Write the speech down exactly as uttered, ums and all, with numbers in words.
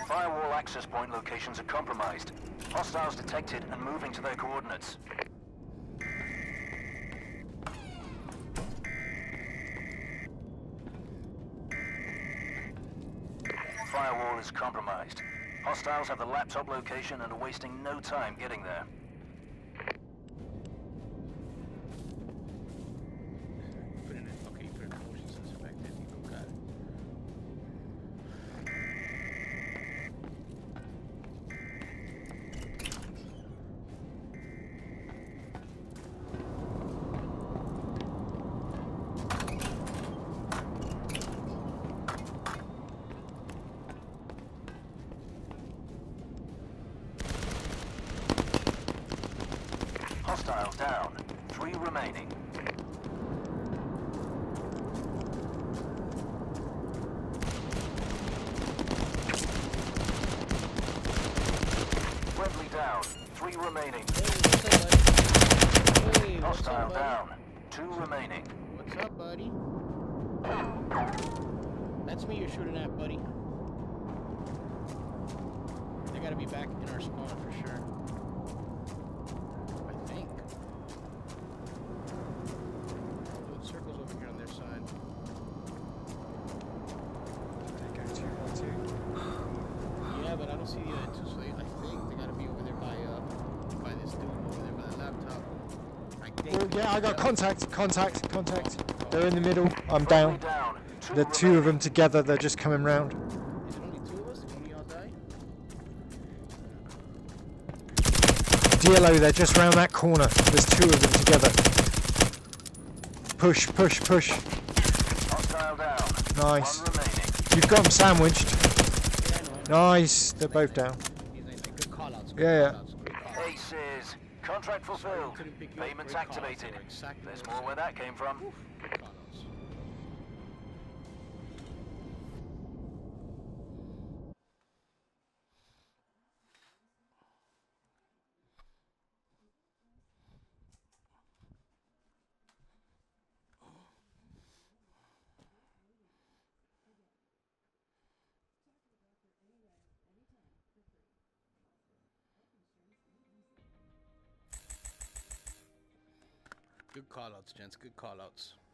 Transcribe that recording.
Firewall access point locations are compromised. Hostiles detected and moving to their coordinates. Firewall is compromised. Hostiles have the laptop location and are wasting no time getting there. Put in it. Okay, you put in a motion sensor back there. You got it. Hostile down. Three remaining. Friendly down. Three remaining. Hey, what's up, buddy? Hey, what's Hostile up, buddy? down. Two remaining. What's up, buddy? That's me you're shooting at, buddy. They gotta be back in our spawn for sure. I think. Doing circles over here on their side. They go two by two. Yeah, but I don't see the other two, so I think they gotta be over there by uh by this dude over there by the laptop. I think. Oh, yeah, I got contact, contact, contact. They're in the middle. I'm Friendly down. down. Two The two of them remaining. together, they're just coming round. Is it only two of us? Can we all die? D L O, they're just round that corner. There's two of them together. Push, push, push. Hostile down. Nice. One remaining. You've got them sandwiched. Yeah, I know, I know. Nice. They're both down. These ain't like good call outs. Good Yeah, yeah. call outs, good call outs. Aces. Contract fulfilled. Couldn't pick you up. Payments Great call outs. activated. They were exactly There's what I more where that came from. said. Good call outs. Good call outs, gents. Good call outs.